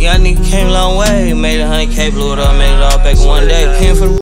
Young nigga came a long way, made 100K, blew it up, made it all back in one day. Came for the